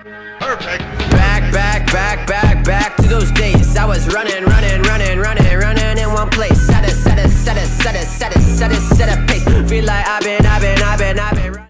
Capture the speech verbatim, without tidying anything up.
Perfect. Back, back, back, back, back to those days. I was running, running, running, running, running in one place. Set it, set it, set it, set it, set it, set it, set a pace. Feel like I've been, I've been, I've been, I've been running.